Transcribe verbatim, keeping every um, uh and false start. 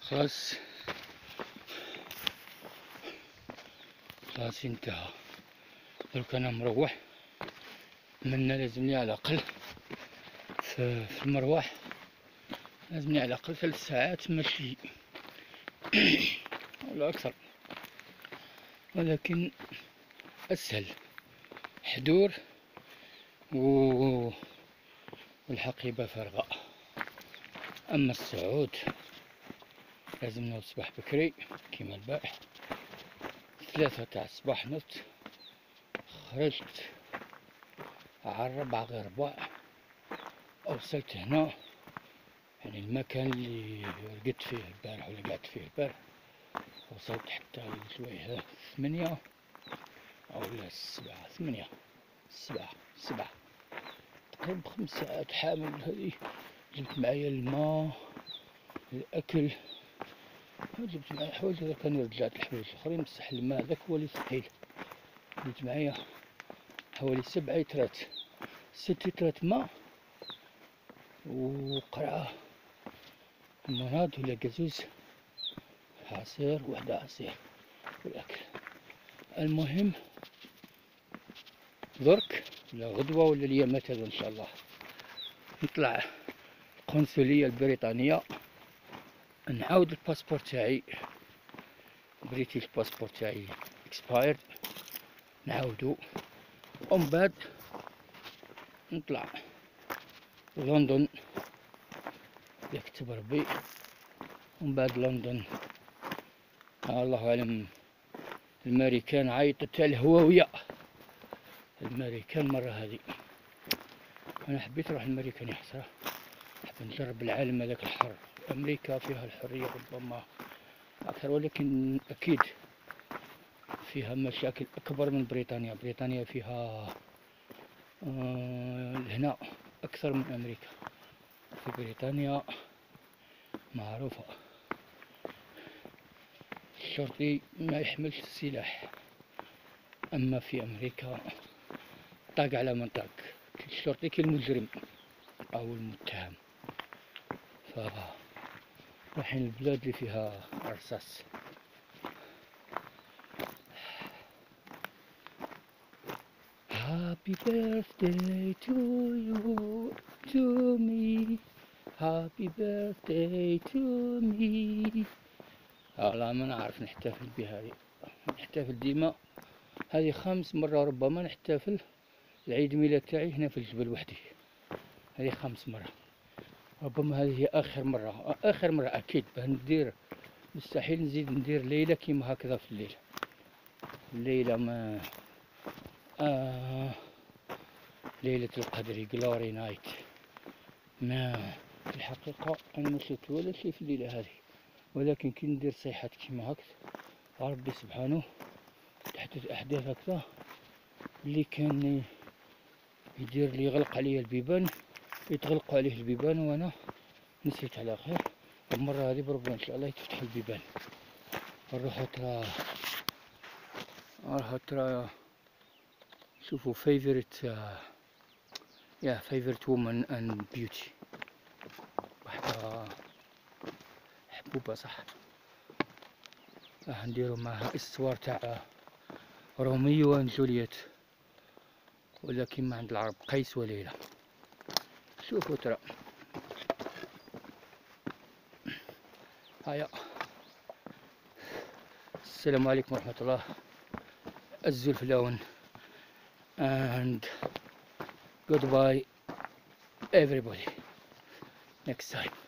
خلاص خلاص انتهى. درك انا مروح منا لازمني على الاقل في المروح لازمني على الاقل ثلاث ساعات مشي ولا اكثر، ولكن اسهل حضور و... والحقيبة فارغة. اما الصعود لازم نوض الصباح بكري كيما البارح ثلاثة تاع الصباح نضت، خرجت على الربعة غير ربع، وصلت هنا يعني المكان اللي رقدت فيه البارح ولا قعدت فيه البارح. وصلت حتى شويه ثمانية أو لا السبعة، ثمانية السبعة السبعة تقريبا خمس ساعات حامل. هذه جبت معايا الماء الأكل، جبت معايا حوايج، هذا كانوا رجعت الحوايج الآخرين بصح الماء ذاك هو اللي ثقيل. جبت معايا حوالي سبع لترات ست لترات ماء وقرعة مناد ولا قزوز عصير وحدة عصير والأكل. المهم درك ولا غدوة ولا اليامات هذا إن شاء الله نطلع القنصلية البريطانية نعاود الباسبور تاعي، بريتيش باسبور تاعي اكسبايرد نعاودو، ومن بعد نطلع لندن إذا كتب ربي. ومن بعد لندن آه الله أعلم. الأمريكان عيطت على الهوية، الأمريكان مرة هذه أنا حبيت نروح الأمريكان يا حسرة، حبيت نجرب العالم هذاك الحر. أمريكا فيها الحرية ربما أكثر، ولكن أكيد فيها مشاكل أكبر من بريطانيا. بريطانيا فيها آه هنا أكثر من أمريكا. في بريطانيا معروفة الشرطي ما يحملش السلاح، أما في أمريكا طاق على من طاق، الشرطي كالمجرم أو المتهم. ف رايحين البلاد اللي فيها رصاص. Happy birthday to you, to me. Happy birthday to me. والله ما نعرف نحتفل بهذه، نحتفل ديما هذه خامس مرة ربما نحتفل العيد ميلاد تاعي هنا في الجبل وحدي. هذه خامس مرة، ربما هذه هي آخر مرة. آخر مرة أكيد باه ندير، مستحيل نزيد ندير ليلة كيما هكذا في الليل. الليلة ما آه ليلة القدر جلوري نايت. ما في الحقيقة أنا ما شفت ولا شيء في الليلة هذه، ولكن كي ندير صيحات كيما هكذا ربي سبحانه تحدث أحداث هكذا اللي كان يدير لي يغلق علي البيبان، يتغلقوا عليه البيبان وأنا نسيت على خير. المرة هذه بربما إن شاء الله يتفتح البيبان. نروحو ترى نروحو ترى شوفوا فيفرت يا فيفرت وومن اند بيوتي، واحدة حبوبة صح. راح نديرو معها استوار تاع روميو اند جولييت، ولكن ما عند العرب قيس وليلى. شوفوا ترى هيا. السلام عليكم ورحمة الله. الزلفلون and goodbye everybody next time.